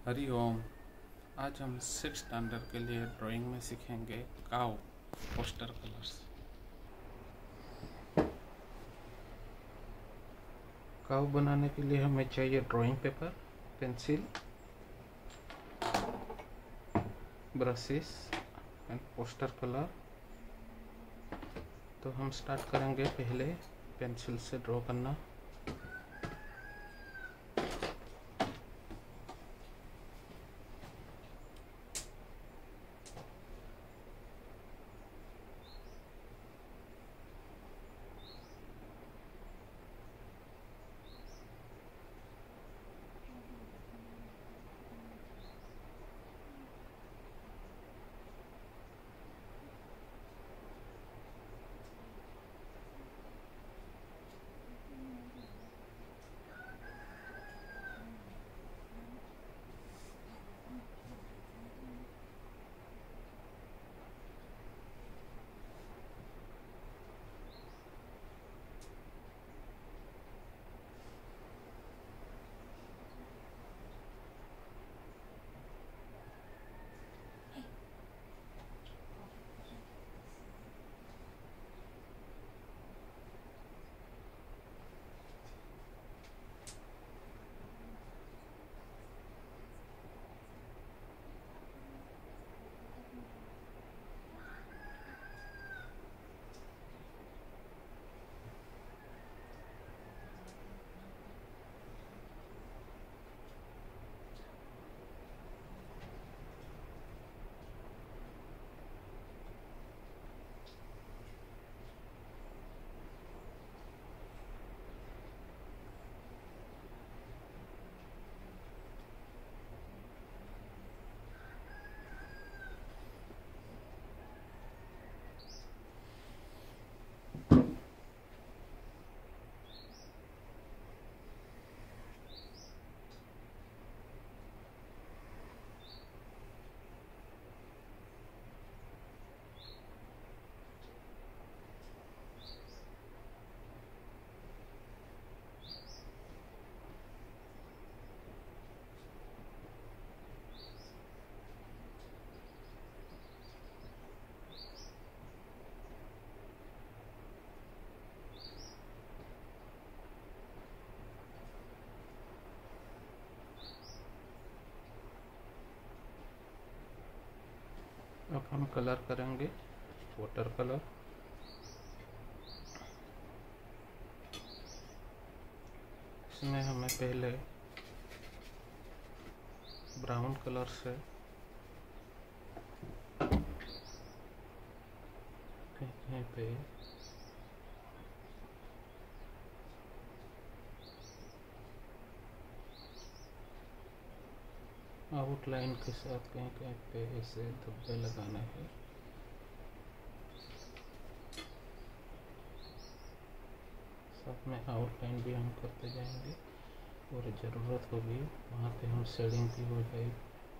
हरि ओम। आज हम 6 स्टैंडर्ड के लिए ड्राइंग में सीखेंगे काव पोस्टर कलर्स। काव बनाने के लिए हमें चाहिए drawing paper, pencil, brushes and poster colour. तो हम स्टार्ट करेंगे पहले पेंसिल से ड्रॉ करना। अब हम कलर करेंगे वाटर कलर। इसमें हमें पहले ब्राउन कलर से कहीं पे आउटलाइन के साथ कहीं कहीं पे ऐसे धब्बे लगाने हैं। साथ में आउटलाइन भी हम करते जाएंगे और ज़रूरत होगी वहाँ पे हम शेडिंग भी हो जाएगी।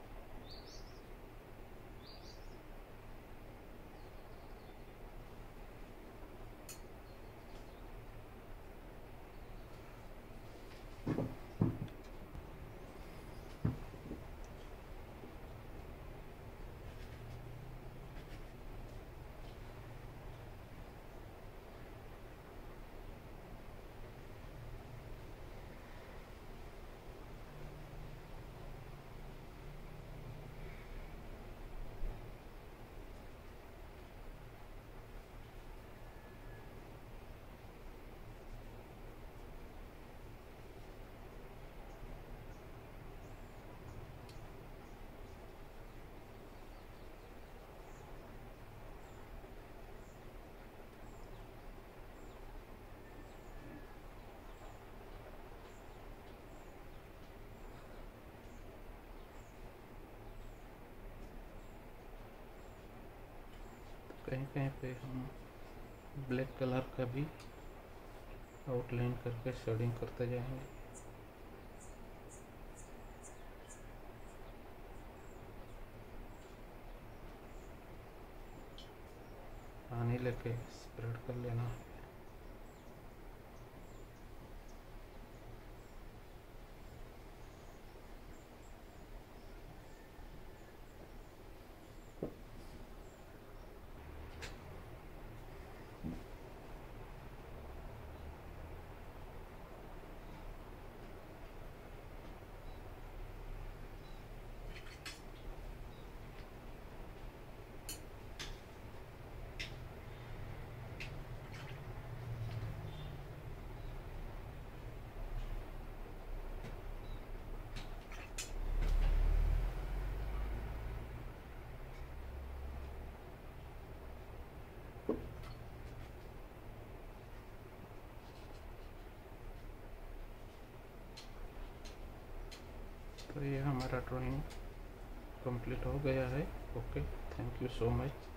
कहीं कहीं पे हम ब्लैक कलर का भी आउटलाइन करके शेडिंग करते जाएंगे। पानी लेके स्प्रेड कर लेना है। तो ये हमारा ड्राइंग कंप्लीट हो गया है। Okay, thank you so much.